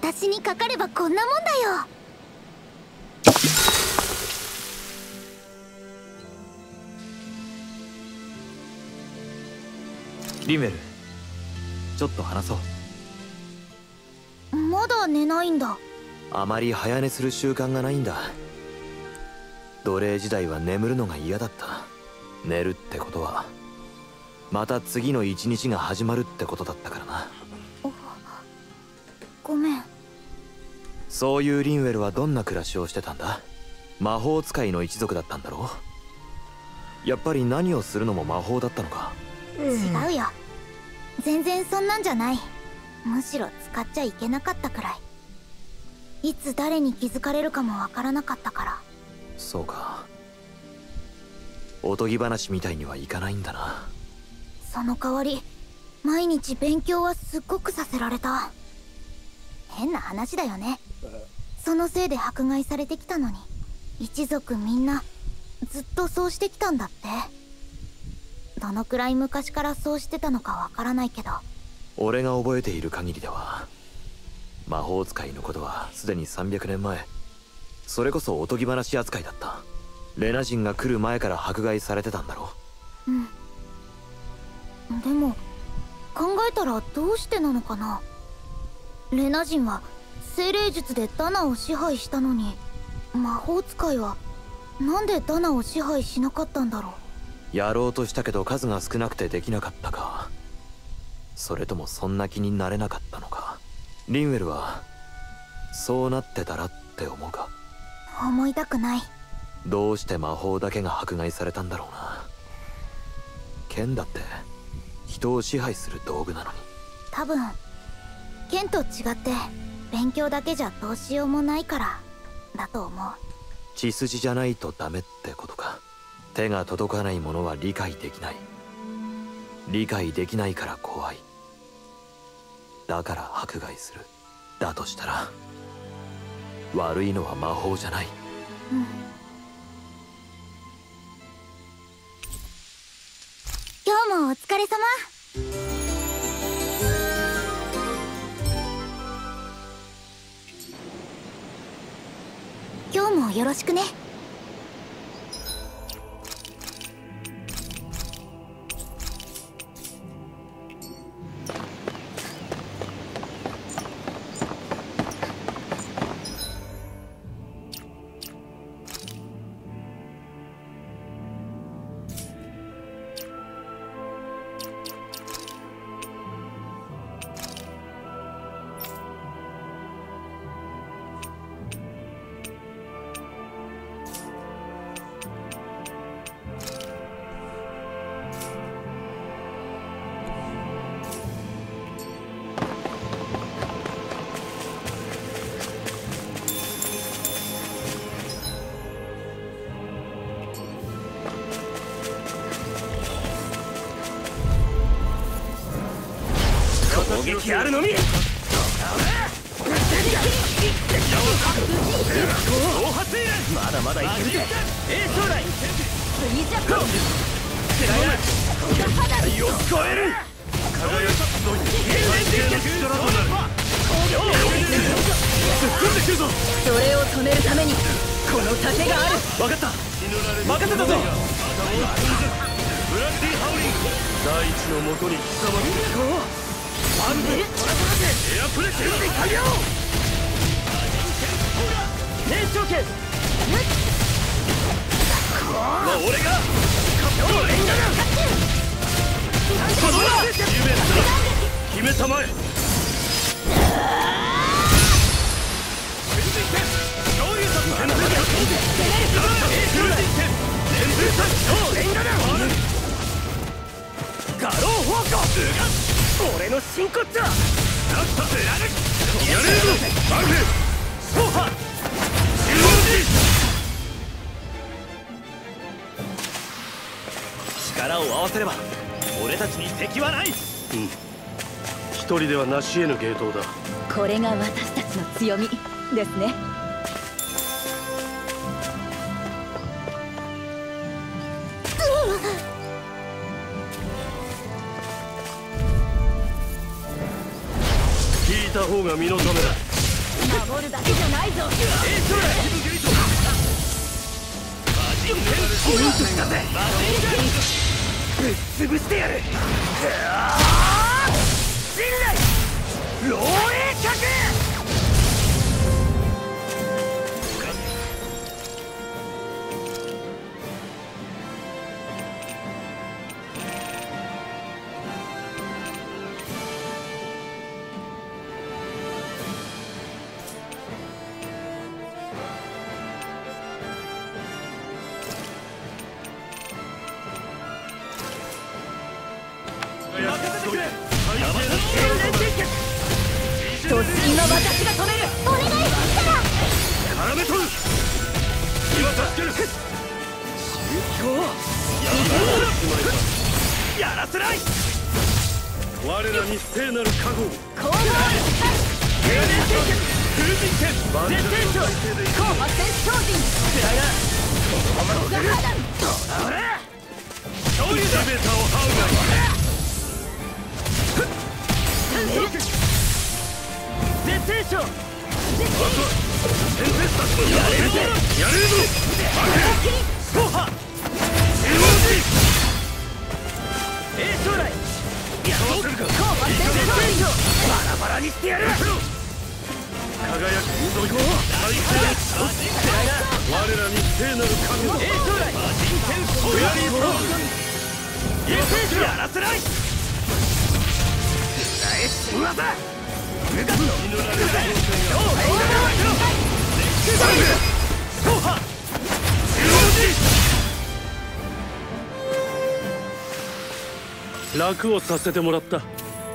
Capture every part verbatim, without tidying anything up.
私にかかればこんなもんだよ。 リメル、ちょっと話そう。 まだ寝ないんだ。 あまり早寝する習慣がないんだ。奴隷時代は眠るのが嫌だった。寝るってことはまた次の一日が始まるってことだったからな。 ごめん。 そういうリンウェルはどんな暮らしをしてたんだ？魔法使いの一族だったんだろう？やっぱり何をするのも魔法だったのか？ 違うよ。全然そんなんじゃない。むしろ使っちゃいけなかったくらい。いつ誰に気づかれるかもわからなかったから。 そうか。おとぎ話みたいにはいかないんだな。 その代わり毎日勉強はすっごくさせられた。変な話だよね。そのせいで迫害されてきたのに一族みんなずっとそうしてきたんだって。どのくらい昔からそうしてたのかわからないけど、 俺が覚えている限りでは魔法使いのことはすでにさんびゃくねんまえ、それこそおとぎ話扱いだった。レナ人が来る前から迫害されてたんだろう。うんでも考えたらどうしてなのかな。レナ人は精霊術でダナを支配したのに、魔法使いはなんでダナを支配しなかったんだろう。 やろうとしたけど数が少なくてできなかったか、それともそんな気になれなかったのか。リンウェルはそうなってたらって思うか？ 思いたくない。 どうして魔法だけが迫害されたんだろうな。剣だって人を支配する道具なのに。 多分剣と違って勉強だけじゃどうしようもないからだと思う。 血筋じゃないとダメってことか。手が届かないものは理解できない。理解できないから怖い。だから迫害する。だとしたら悪いのは魔法じゃない。 うん。今日もお疲れ様。今日もよろしくね。 攻撃あるのみ。まだまだいけるぜ。エース将来スイジャック体を超える。それを止めるためにこの盾がある。分かった、任せたぞ。大地のもとに刻まれる。バンブエアプレッシャーで対応。燃焼剣俺がそのだ決めたまえ。ガローフォーク俺の真骨頂。やれるぞバンクソーハ力を合わせれば俺たちに敵はない。うん、一人では成し得ぬ芸当だ。 これが私たちの強みですね。 聞いた方が身のためだ。 守るだけじゃないぞ。 ぶっ潰してやる。信頼漏洩客。 突進は私が止める。 お願いしたら絡め取る。今助ける。やらせない。我らに聖なる加護。 コーナー永年戦術風神剣絶天将高発戦精進つらが勝利だ。エレベーターを這うが絶天将テンペスタスやれるぞ。やれるぞ。スポハエロジ栄将来やらせるか。 高発戦絶天将バラバラにしてやる。輝く集い大聖の我らに聖なる神を。 栄将来フェアリーサーブ絶天将やらせない。新技無我の祈られるスポハエロジ楽をさせてもらった。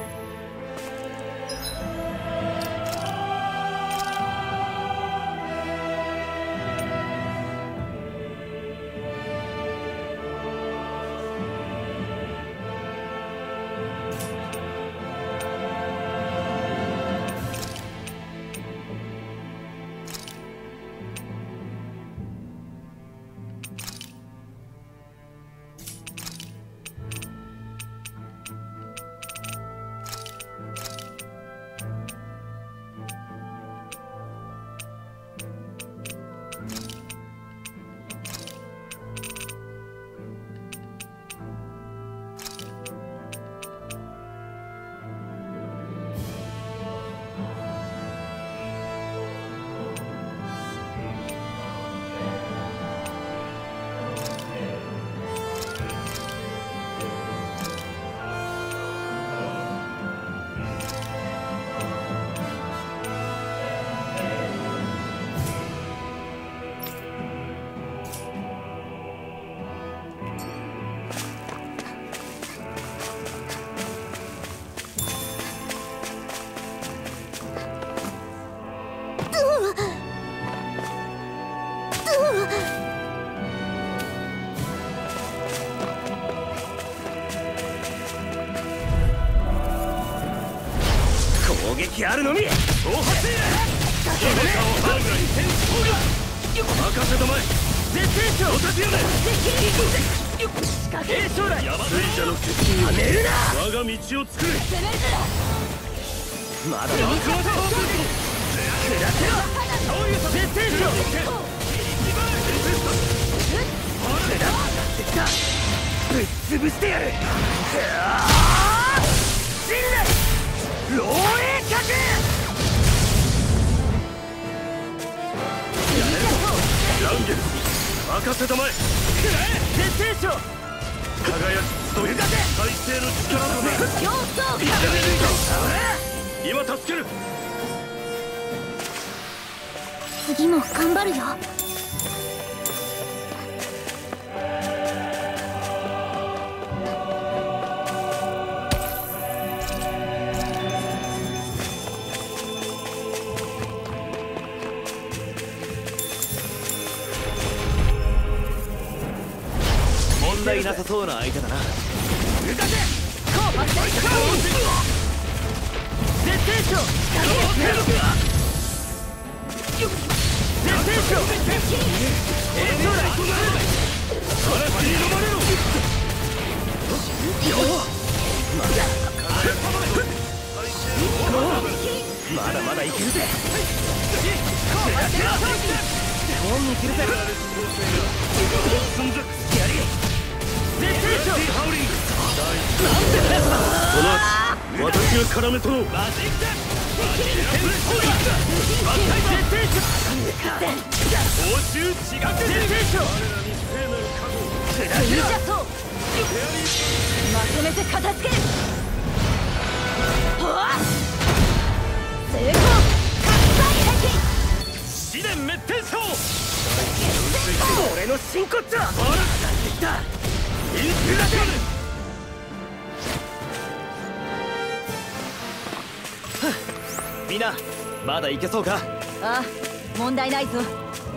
攻撃あるのみ。大発任せたまえ。絶天将おたちやめ。仕掛け将来水者の決心を寝るな。我が道を作れ。まだまだ下せろ。絶天将ぶっ潰してやる。信頼漏洩客。ランゲル任せたまえ。絶天将輝き集い大勢の力となる。 競争今助ける。 次も頑張るよ。 問題なさそうな相手だな。 高発戦絶天将絶天将栄将来嵐に飲まれろ。 まだまだいけるぜ。 恩に着るぜ。 寸弱やり絶対勝ハウリングこの後私が絡め取ろうマジック報酬違く絶対勝我らに聖なる覚悟いいじゃそうまとめて片付ける。ほわ成功喝采壁試練滅天章俺の真骨頂ほらってきたインスピラションみんなまだいけそうか？ ああ問題ないぞ。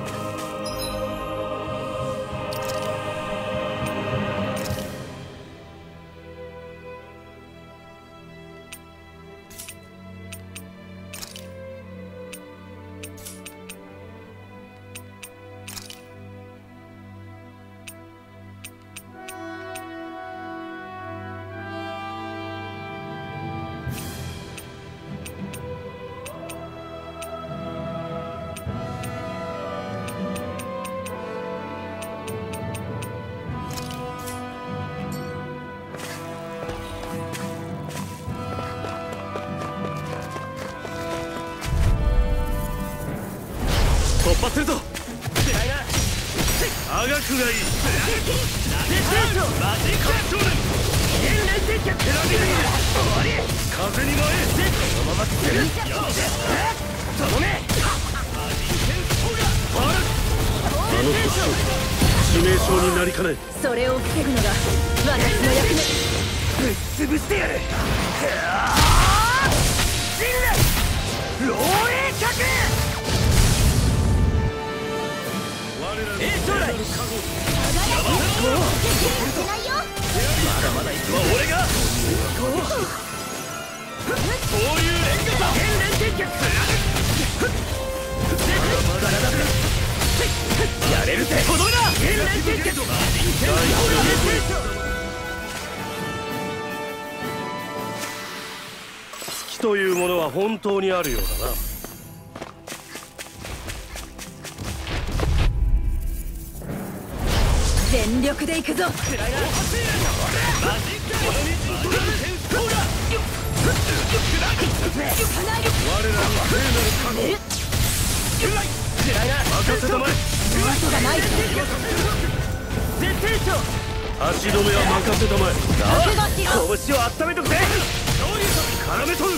突破するぞあがくがいい絶対勝マジック少年天然接客終わり風に舞えそのままつけるよっ頼めあの年致命傷になりかねんそれを防ぐのが私の役目。 ぶっ潰してやる信頼漏洩客え将来まだまだ行くわ俺がこういう連携だ天然接客やれるぜとどめだ天然接客月というものは本当にあるようだな。 全力で行くぞ。 足止めは任せたまえ。拳を温めとくぜ。絡めとる。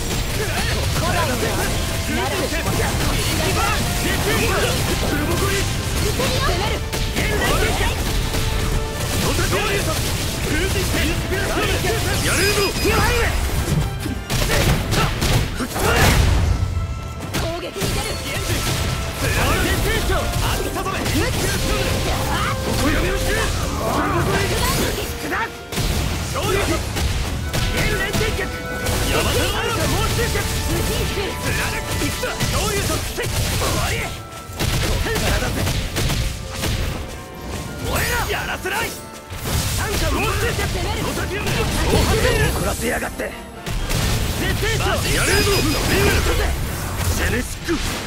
やれるぞ。 攻撃に出る。 ここやめろして。やらせない。怒らせやがって。やれるぞ。ジェネシック。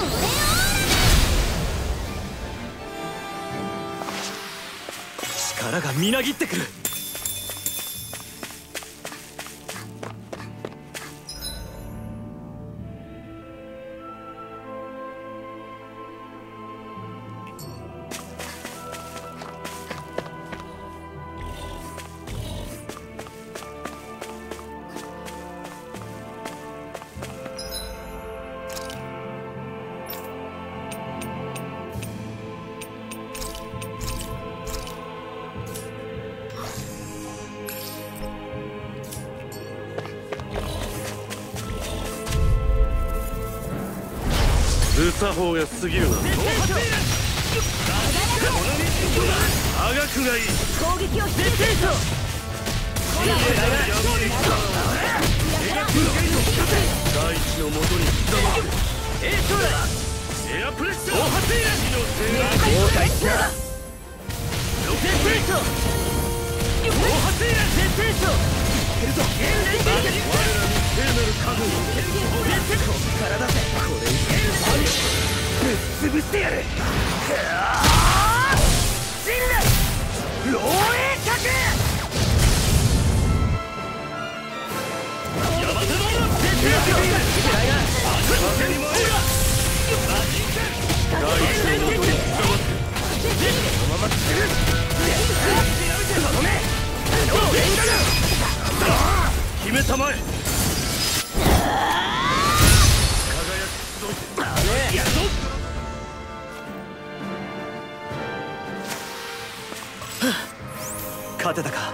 力がみなぎってくる。 無作法が過ぎるな。あがくがいい。 攻撃をしてるぞ。 大地のもとに刻まれる。エアプレッシャー。後悔した。絶対勝。大発エア絶対勝。いけるぞ。我らに聖なる覚悟。力だぜ。これいける。 ぶっ潰してやる。人類漏洩核。ヤマトの絶対よ。風に燃えろ。大地の元に伝わってそのままつる。止め。決めたまえ。輝く集い。だね。やるぞ。勝てたか。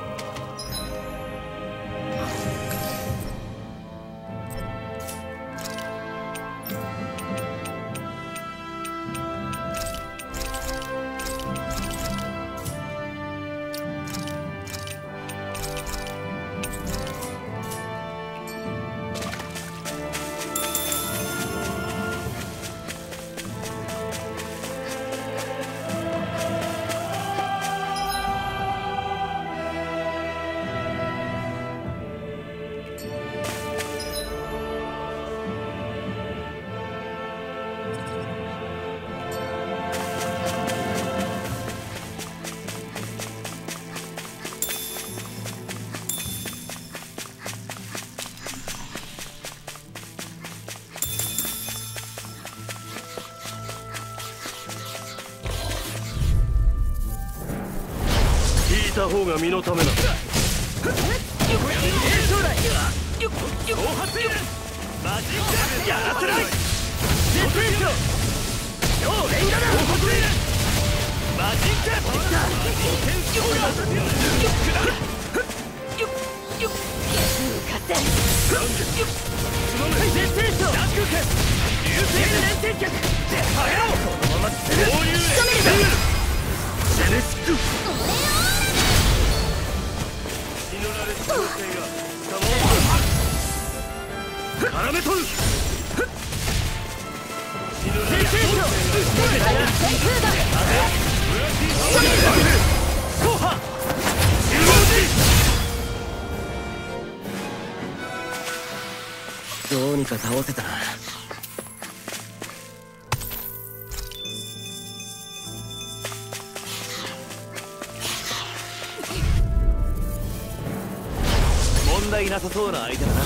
聞いた方が身のためなんだ。やらせない。絡め取る。どうにか倒せたな。問題なさそうな相手だな。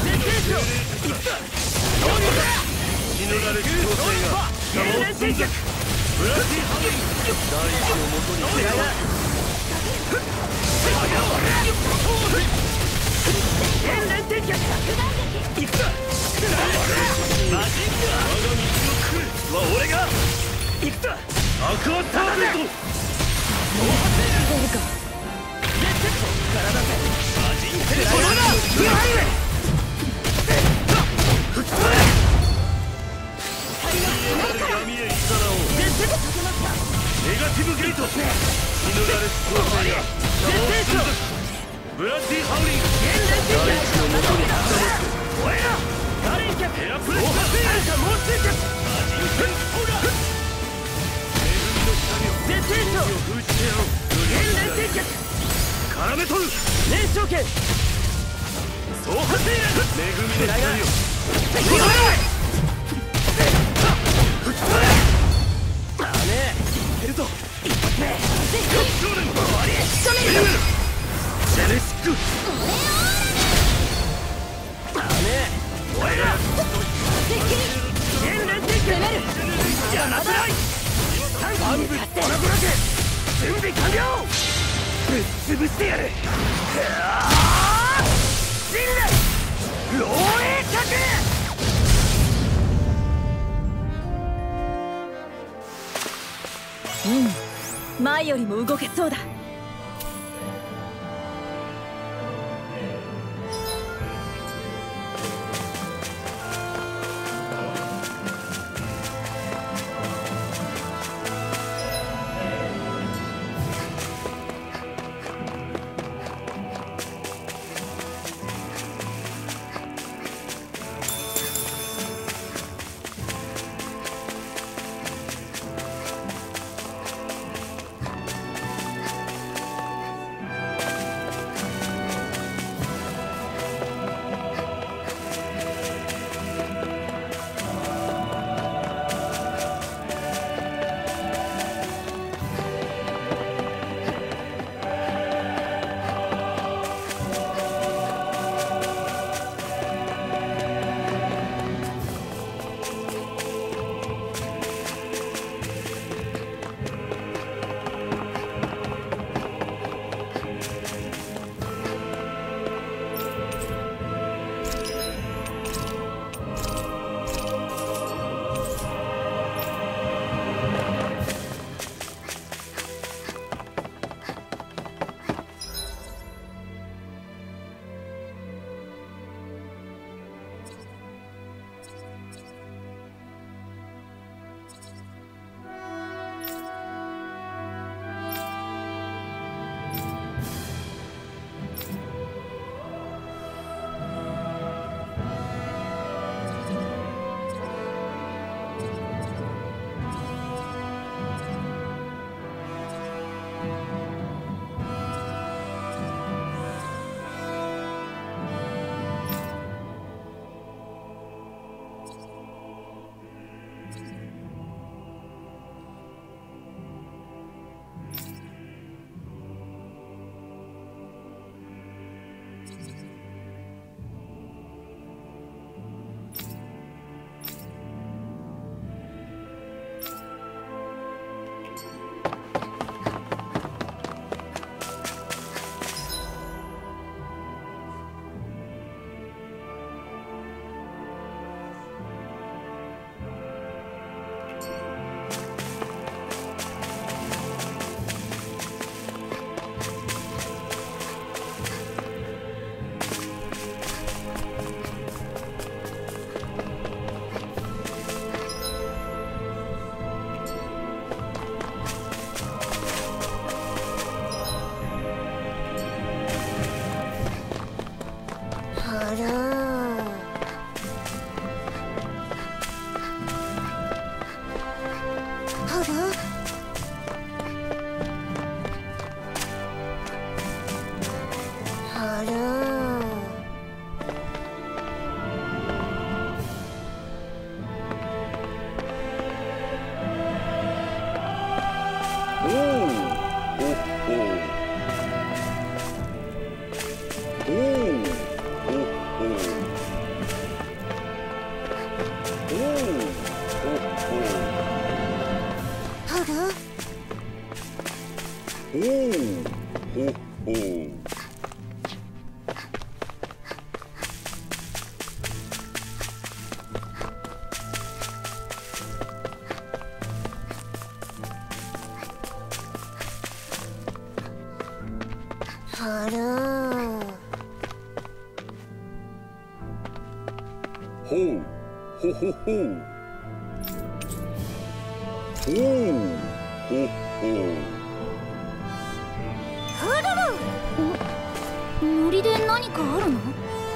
死ぬられる強制が邪魔をつんでブラッディハウリン大地を元にしてやる。現連天脚いくぞ。マジンガー我が道を来るは俺がいくぞ。アクアターベルトどうるかレッテッド体でマジンテレコロナフライウェイネガティブゲート。死ぬられスコープがブラッディハウリン大地の元に挟まっておえらガレンキャエアプレッシャーあんたもうついてマジンテンオーラ恵みの光を絶対を封じてやろう。現連天脚絡め取る。連勝剣総発生恵みの光をだね。いけるぞ。一発目少年終わり。ジェネシックだね。お前ら現連天脚やらせない。半分コラボラケ準備完了。ぶっ潰してやる。人類漏洩核。 うん、前よりも動けそうだ。 ふるー。 ほうほほほうほうほほふるる。森で何かあるの？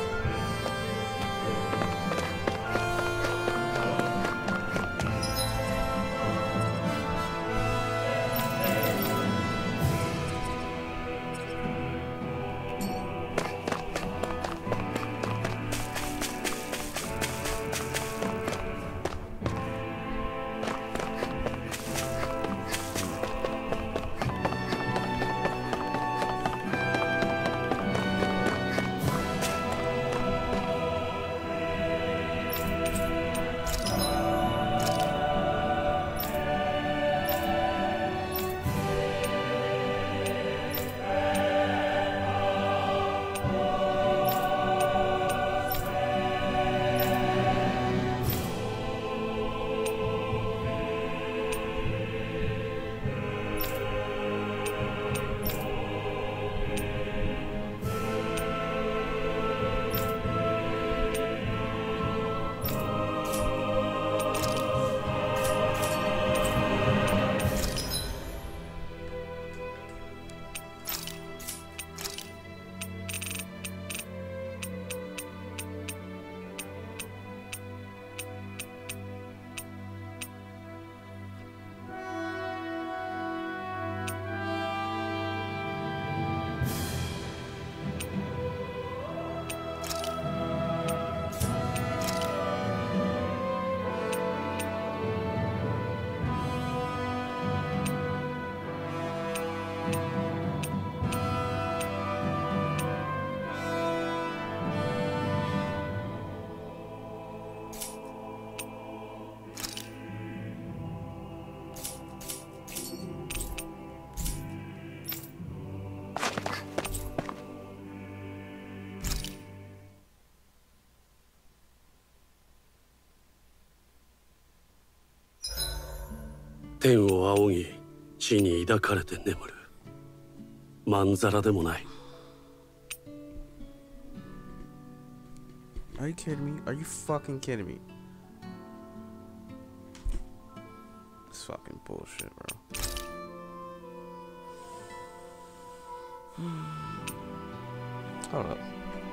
天を仰ぎ地に抱かれて眠る。まんざらでもない。 Are you kidding me? Are you fucking kidding me? It's fucking bullshit, bro. Hold up.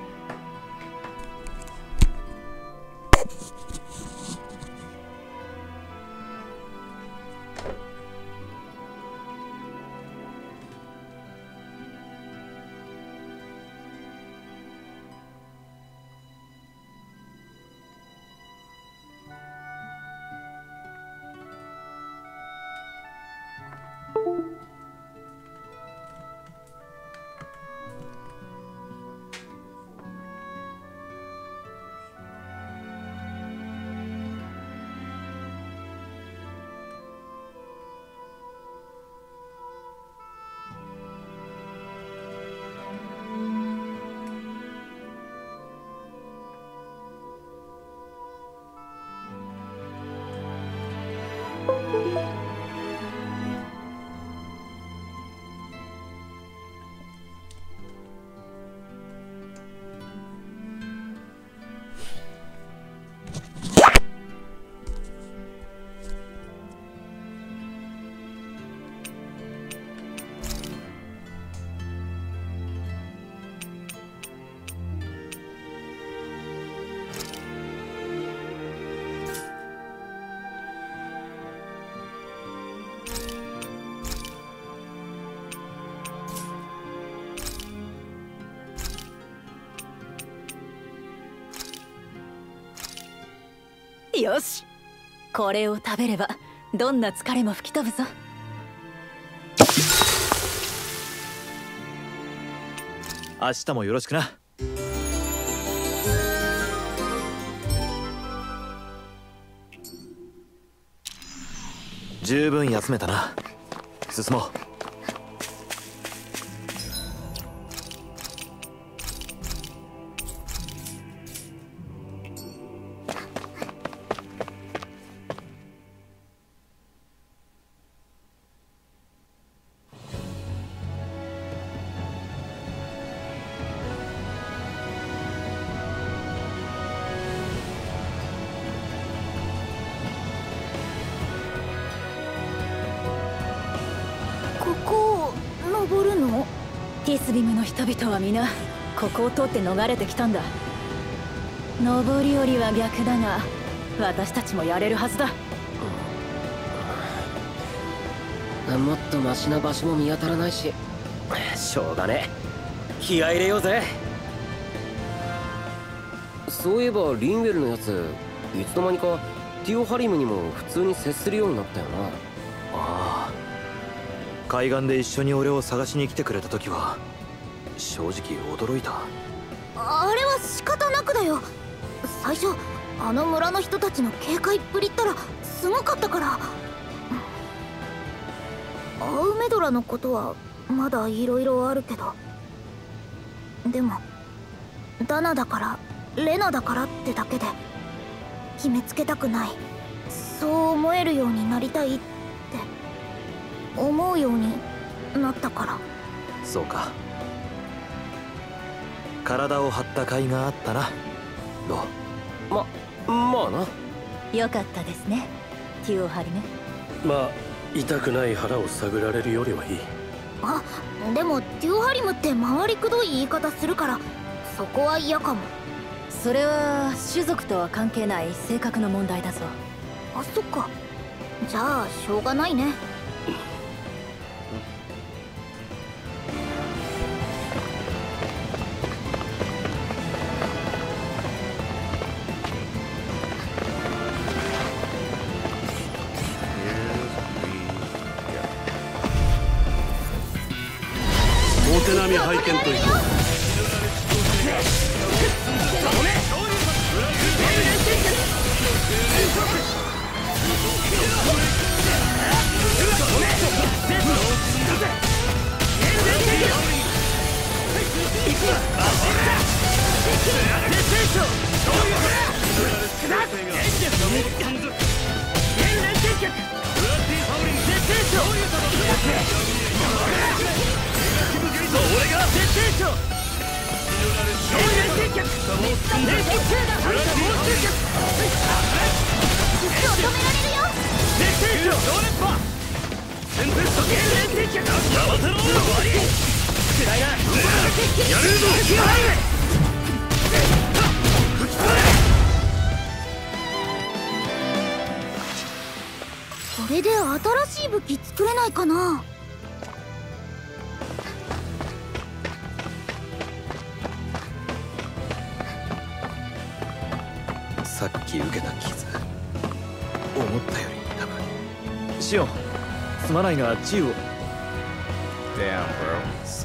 よし、これを食べればどんな疲れも吹き飛ぶぞ。 明日もよろしくな。十分休めたな。進もう。 ティスリムの人々は皆ここを通って逃れてきたんだ。上り下りは逆だが私たちもやれるはずだ。 もっとマシな場所も見当たらないし、しょうがねえ、気合い入れようぜ。そういえばリンウェルのやついつの間にかティオハリムにも普通に接するようになったよな。 ああ、海岸で一緒に俺を探しに来てくれた時は正直驚いた。 あれは仕方なくだよ。最初あの村の人たちの警戒っぷりったらすごかったから。アウメドラのことはまだいろいろあるけど、でもダナだからレナだからってだけで決めつけたくない、そう思えるようになりたいって思うようになったから。 そうか、体を張った甲斐があったな、ロ。 ま、まあな。 よかったですね、ティオハリム。 まあ痛くない腹を探られるよりはいい。 あ、でもティオハリムって回りくどい言い方するからそこは嫌かも。 それは種族とは関係ない性格の問題だぞ。 あ、そっか。じゃあしょうがないね。 お手並み拝見といこう。 これで新しい武器作れないかな。 さっき受けた傷、思ったより多分。シオン、すまないが治癒を。 Damn, bro.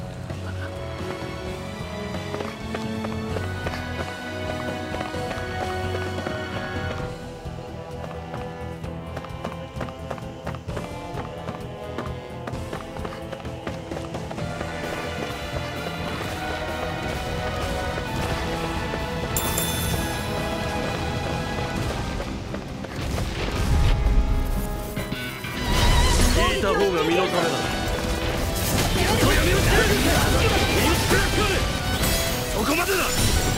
聞いた方が身のためだ。そこまでだ。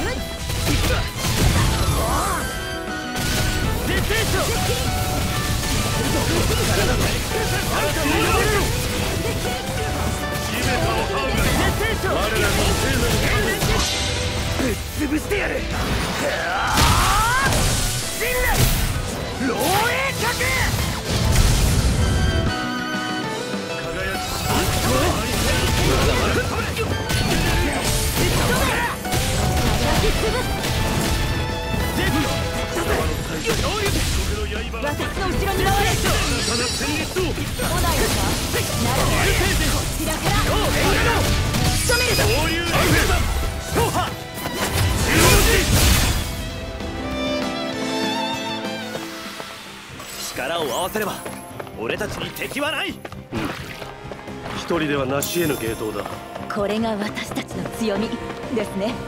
ぶっ潰してやる。漏洩角。 私の後ろに回れ。来ないのか。ならばこちらから仕留めるぞ。 力を合わせれば俺たちに敵はない。 一人では成し得ぬ芸当だ。 これが私たちの強みですね。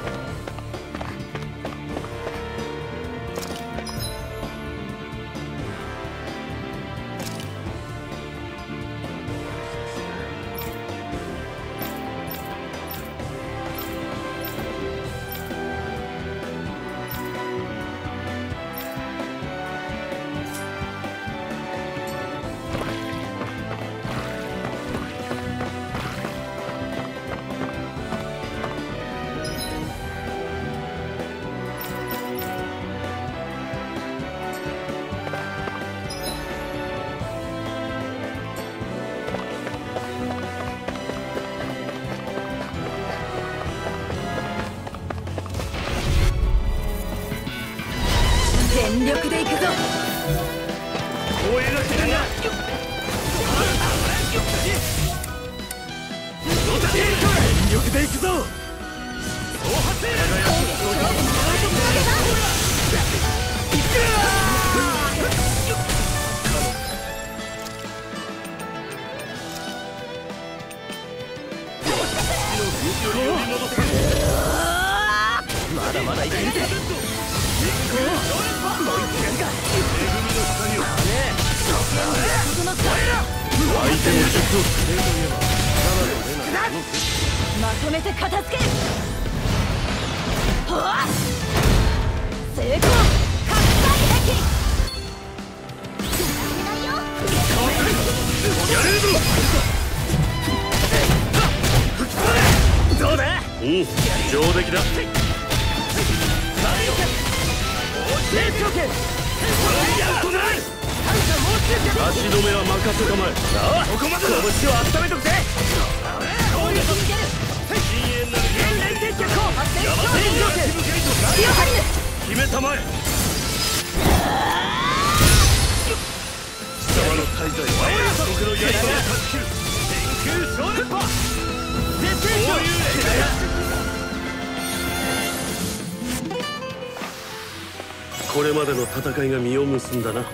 全力でいくぞ。 光栄な記念だ。全力でいくぞ。まだまだいけるぜ。相手の術をまとめて片付ける。はっ成功。拡大撃やれるぞ。どうだ。うん、上出来だ。足止めは任せたまえ。さあ、ここまでだ。拳を温めとくぜ。決めたまえ。貴様の滞在は僕の刃を断ち切る。天空少年パ絶対そういうこれまでの戦いが実を結んだな。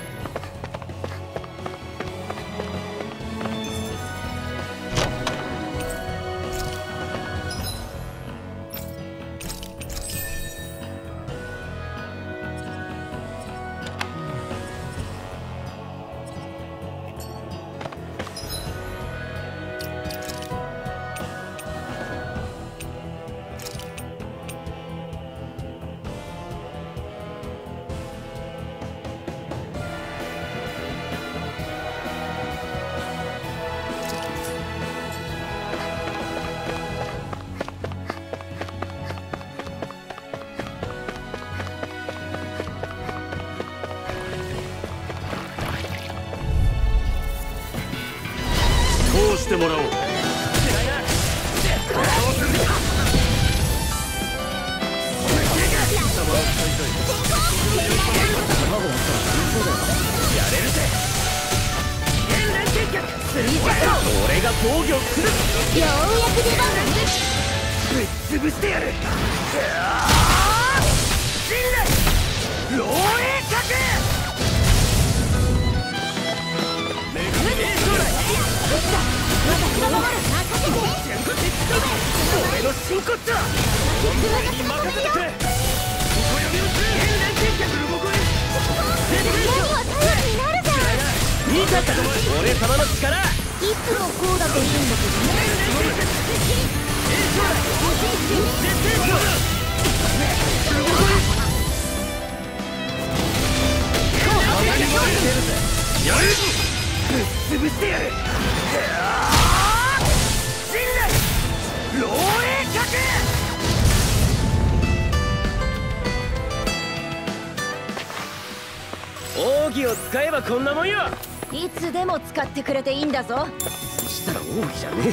通してもらおう。俺が防御する。 ようやく出番。 ぶっ潰してやる。陣内漏洩角。俺の真骨頂。お前に任せてくれ。ここよりも変連転脚の動き。見たか俺様の力。 いつもこうだといいんだけどね。 やるぞ。ぶっ潰してやる。陣内漏洩角。奥義を使えばこんなもんよ。 いつでも使ってくれていいんだぞ。 そしたら奥義じゃねえって。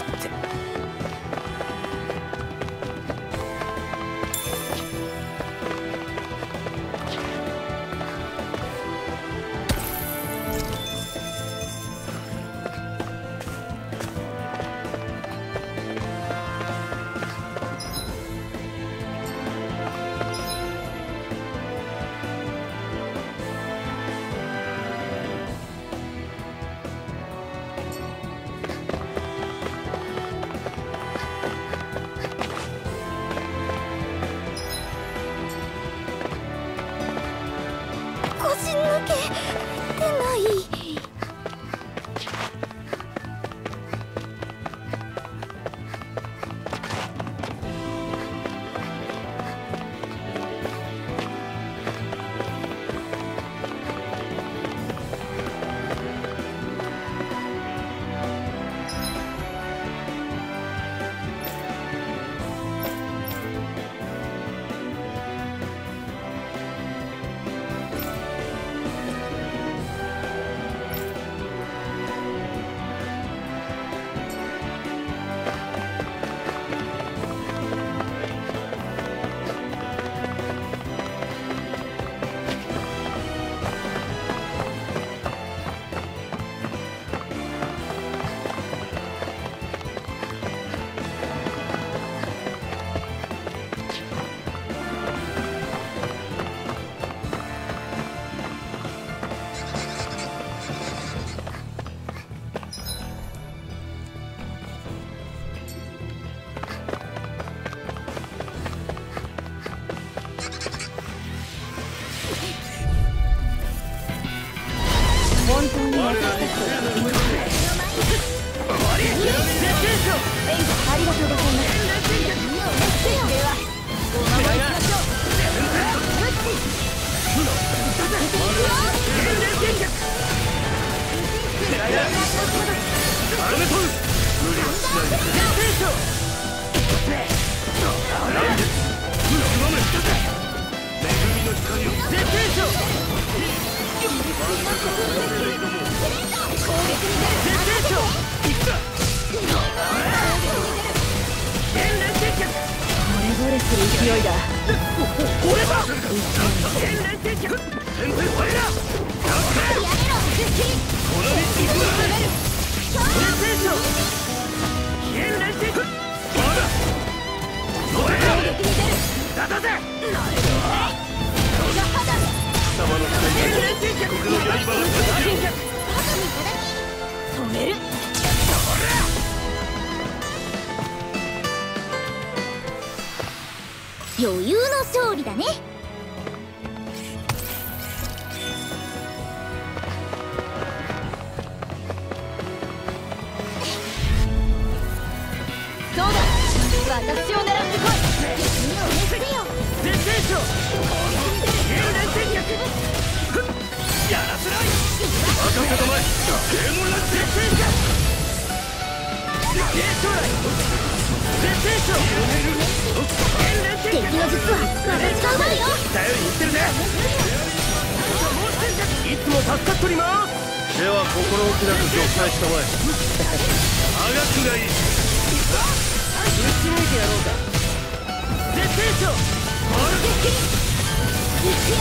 勢いだ。 俺だ天然天脚全部俺らこの道に行くな天然天天然天脚まだ俺らだだぜ貴様の天然天脚僕の刃の天脚止める。 余裕の勝利だね。 そうだ、私を狙ってこい。 みんな応援してよ。 絶対しろ天然天脚やらせない任せたまえデーモンランチ絶対しろゲートライ絶対しろ天然天脚敵の術は私が奪うよ。 頼りにいってるぜいつも助かっとりますでは心置きなく玉砕したまえあがくがいい打ち抜いてやろうか絶対しろいくよ。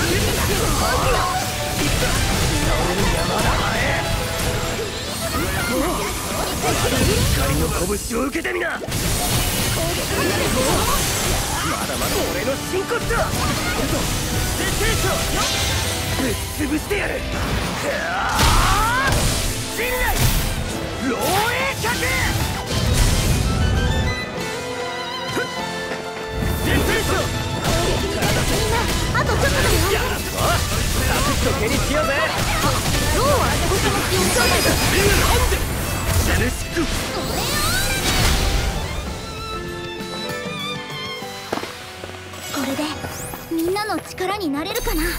光の拳を受けてみなまだまだ俺の真骨だ絶対しろぶっ潰してやる信頼漏洩客絶対しろみんなあとちょっとだよ。 サクッと蹴りつけようぜ今日はこっちも気をつけないと。 なんでジェネシックこれでみんなの力になれるかな。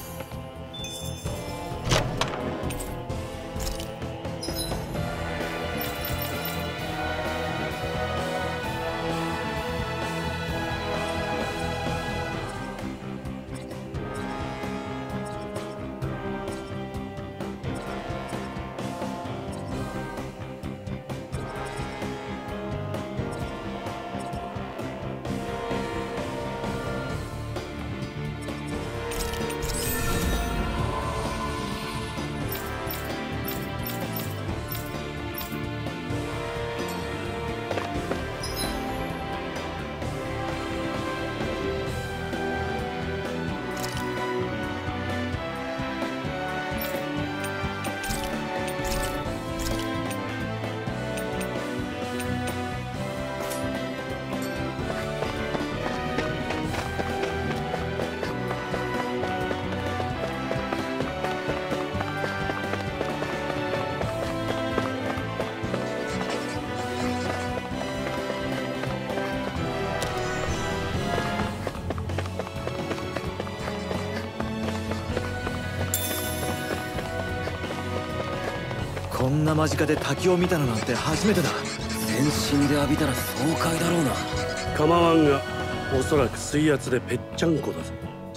こんな間近で滝を見たのなんて初めてだ。 全身で浴びたら爽快だろうな。 構わんがおそらく水圧でぺっちゃんこだぜ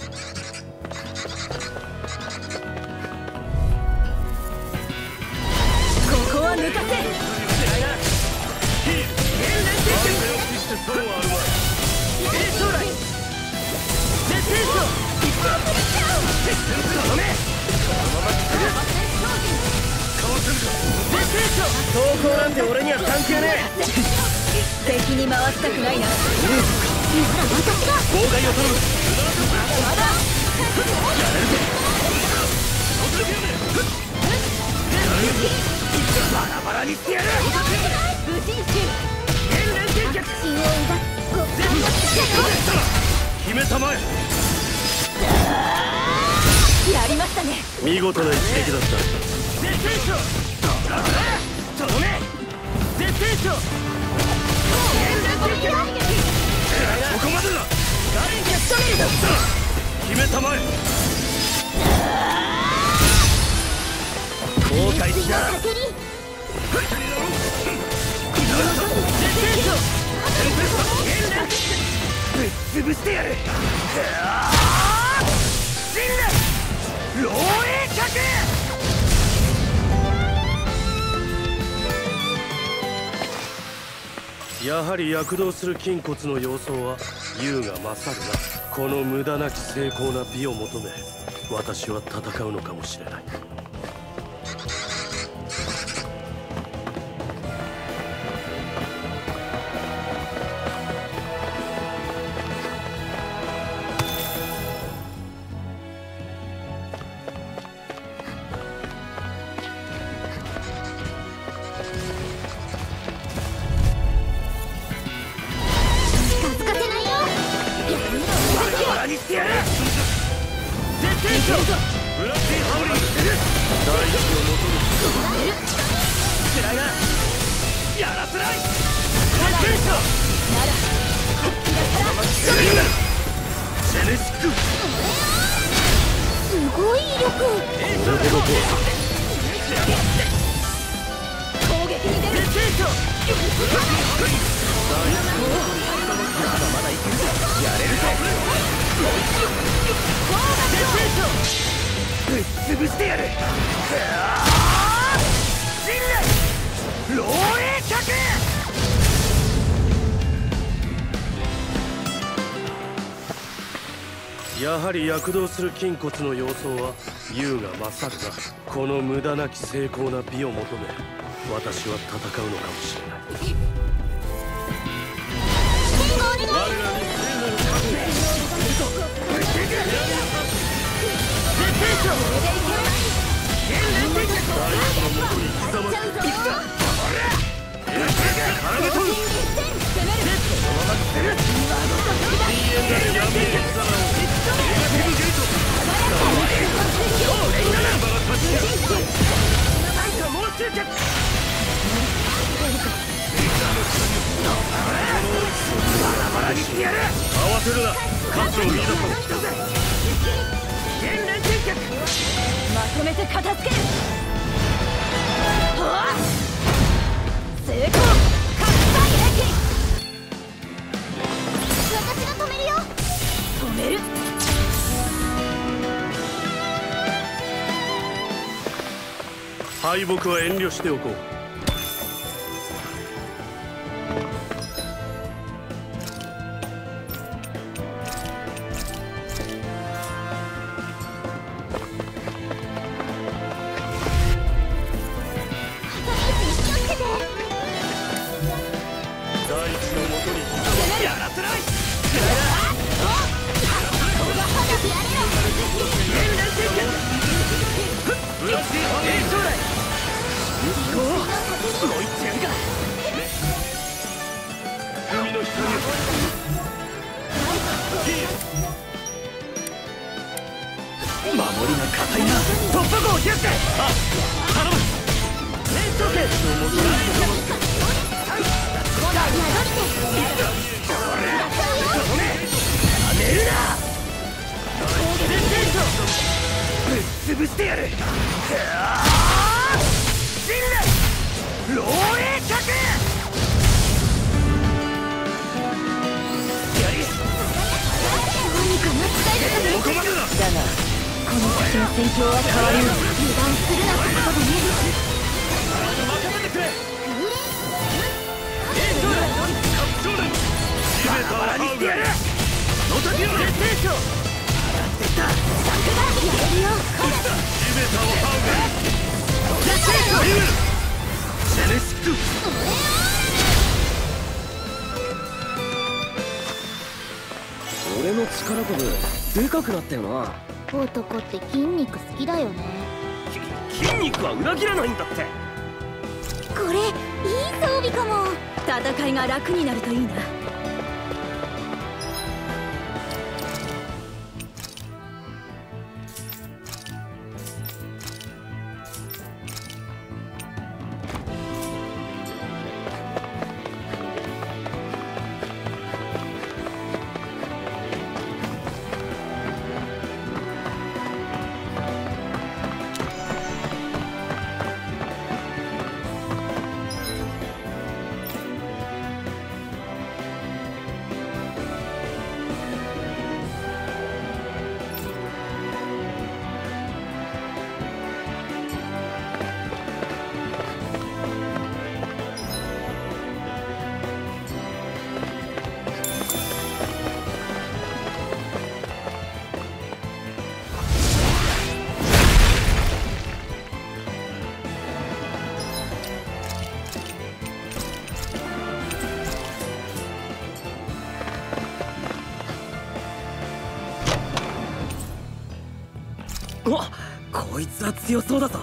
ここは抜かせ。 投稿なんて俺には関係ねえ敵に回したくないな。 私が妨害を頼むバラバラにしてやる無人衆。 天然天脚知恵がごっ決めたまえやりましたね。 見事な一撃だった絶対しろとどめ絶対しろここまでだ決めたまえ後悔しなけりぶっ潰してやる信頼漏洩客やはり躍動する筋骨の様相は優が勝るな。この無駄なき精巧な美を求め私は戦うのかもしれない。やはり躍動する筋骨の様相は優が勝るな。この無駄なき精巧な美を求め私は戦うのかもしれない。慌てるな、勝を見出そう。 まとめて片付ける。成功。 私が止めるよ。 止める。 敗北は遠慮しておこう。 俺の力こぶでかくなったよな。 男って筋肉好きだよね。 筋肉は裏切らないんだって。 これいい装備かも。 戦いが楽になるといいな。 お、こいつは強そうだぞ。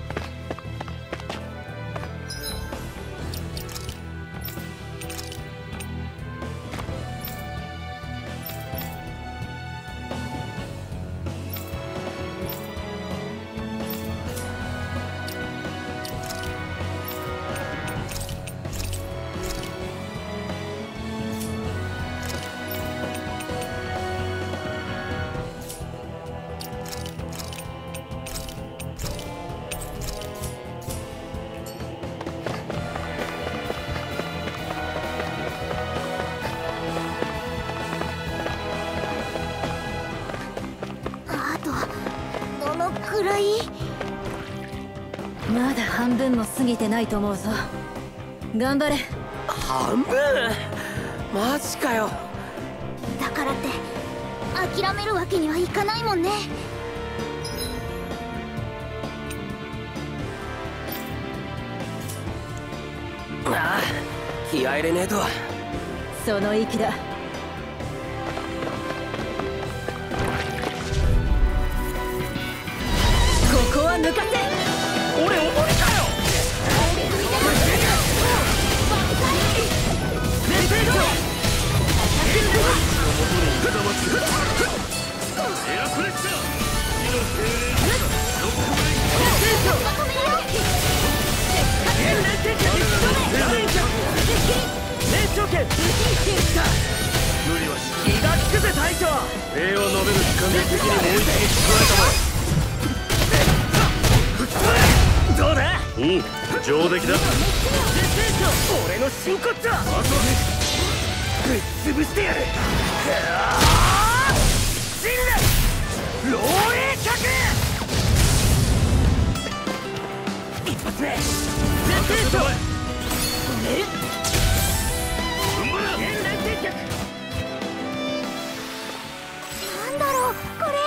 くらい？ まだ半分も過ぎてないと思うぞ。頑張れ。 半分？マジかよ。 だからって諦めるわけにはいかないもんね。 ああ、気合入れねえと。 その意気だ。ここは抜かせ。 俺おもりかよ。エアプレッシャー。火の精霊ロックブレイ無理はしない。 気が利くぜ大将。 礼を述べる時間で敵にもう一撃加えたまえ。 どうだ？ うん、上出来だ。 俺の真骨頂。 あとはぶっ潰してやる。死んだ漏洩客。一発目任せたまえ。踏ん張れ。 なんだろうこれ。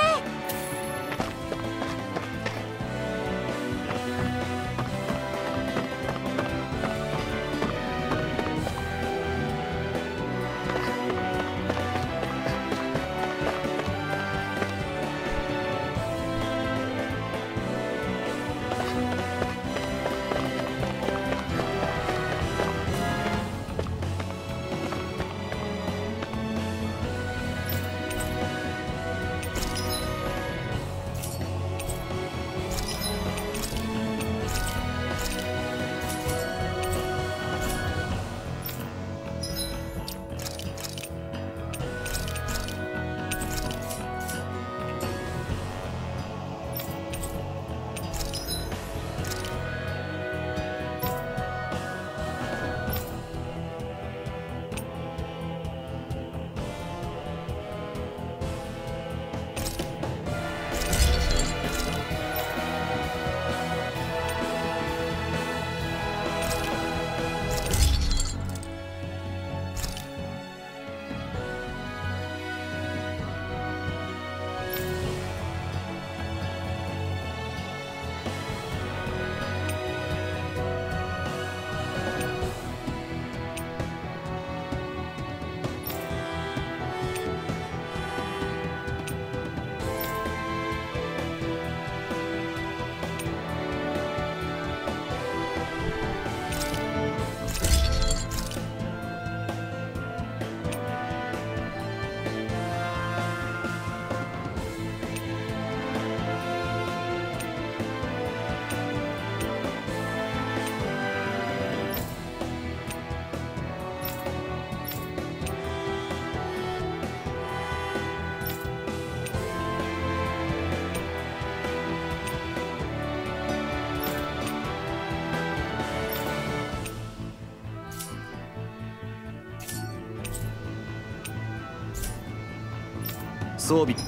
装備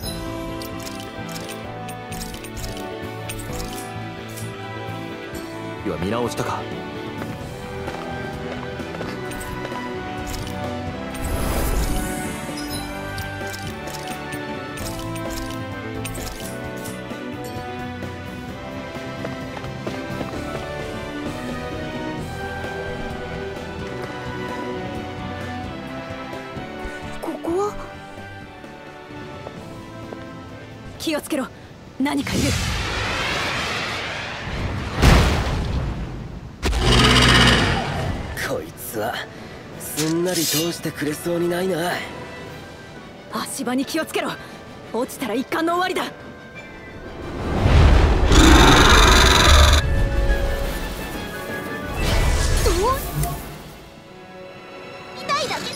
は見直したか。 ここは？ 気をつけろ。 何かいる。 こいつはすんなり通してくれそうにないな。 足場に気をつけろ。落ちたら一巻の終わりだ。 痛いだけ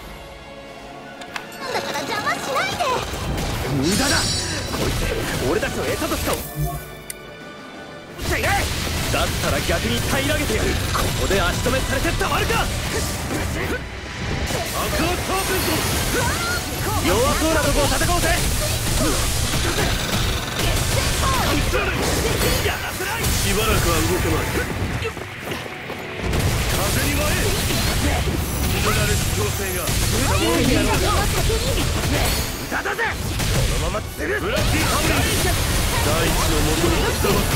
なんだから邪魔しないで。 無駄だ。こいつ俺たちの餌としか。違う。だったら逆に平らげてやる。ここで足止めされてたまるか。アクアターベント。弱そうなとこを戦おうぜ。やらせない。しばらくは動けまい。風に舞え。ミネラル調整が無駄だぜ。このまま継ぐ。ブラッキーハウリング。大地の元に伝わった。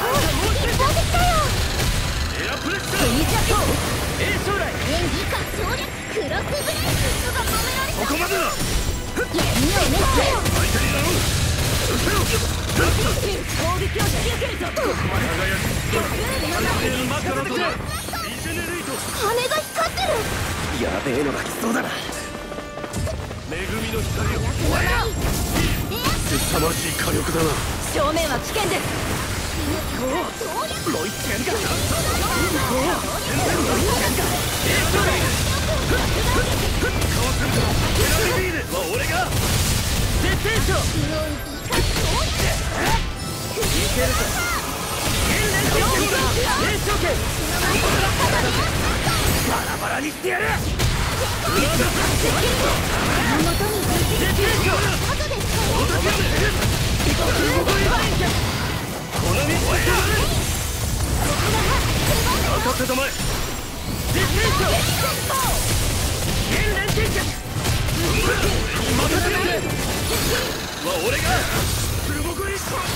エアプレッシャー。エー将来。 演技化省略クロスブレーキが止められた。 ここまでだ。 闇を滅せよ。 相手になろう。撃てよ。 攻撃を引き受けるぞ。 輝く。任せてくれ。リジェネレート。 羽が光ってる。 やべえのが来そうだな。 恵みの光を。凄まじい火力だな。 正面は危険です。 もう一点か。俺が絶対しろ。いけるぞ。バラバラにしてやる。任せたまえ。俺がすごくいい。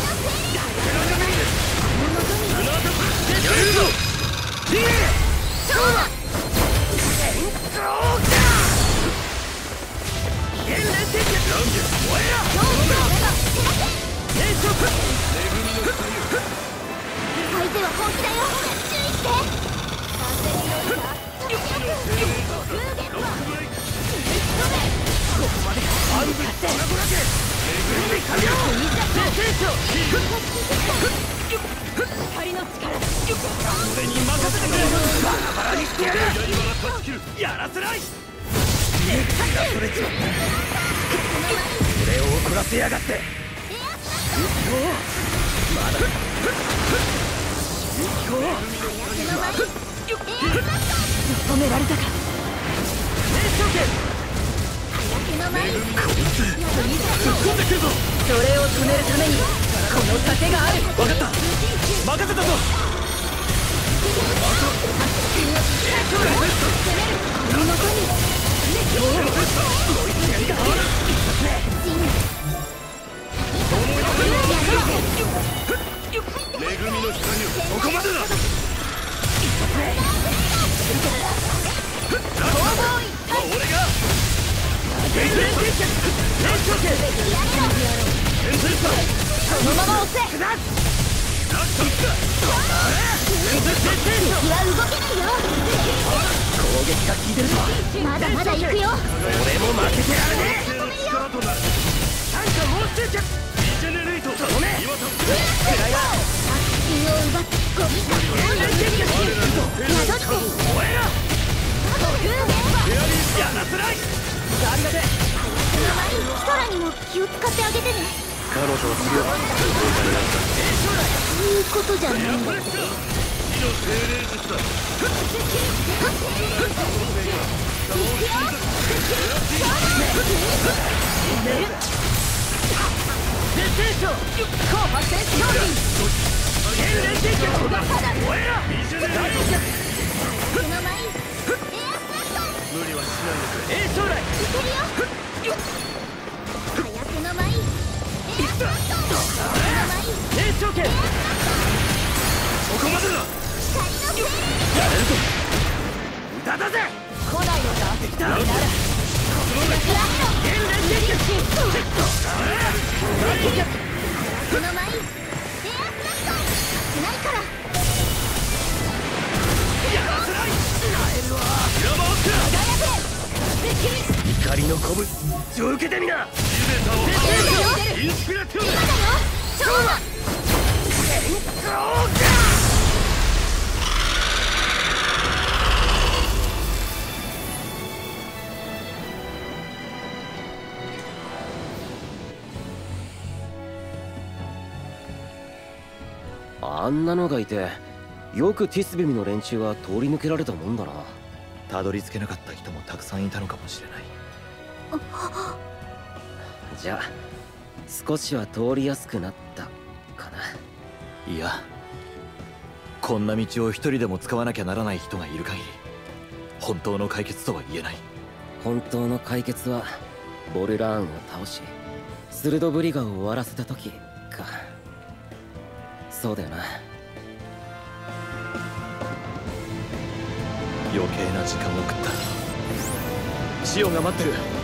やるぞ。 相手は本気だよ。注意して。 光の力。 俺に任せてくれ。バラバラにしてやる。やらせない。それちまった。俺を怒らせやがって。まだ。 止められたか。それを止めるためにこの盾がある。 分かった。任せたぞ。恵みの光を。ここまでだ。俺がそのまま押せ。敵は動けないよ。 攻撃が効いてるぞ。 まだまだ行くよ。 俺も負けてられねえ。力となる。なんかもう一着。リジェネレート。今と作品を奪ってゴミか。宿って。 お前らやらせない。 ヒトラにも気を使ってあげてね。 彼女は強い。 そういうことじゃないんだけど。 火の精霊術だ。無理はしないでくれ。え、将来。 早くの舞い。 ここまでだ。やれるぞ。無駄だぜ。 来ないのか。 できた。 ならこの舞い。 インスピラティオンあんなのがいて、よくティスベミの連中は通り抜けられたもんだな。 たどり着けなかった人もたくさんいたのかもしれない。 じゃあ少しは通りやすくなったかな。 いや、こんな道を一人でも使わなきゃならない人がいる限り本当の解決とは言えない。 本当の解決はボルラーンを倒しスルドブリガを終わらせた時か。そうだよな。 余計な時間を食った。シオンが待ってる。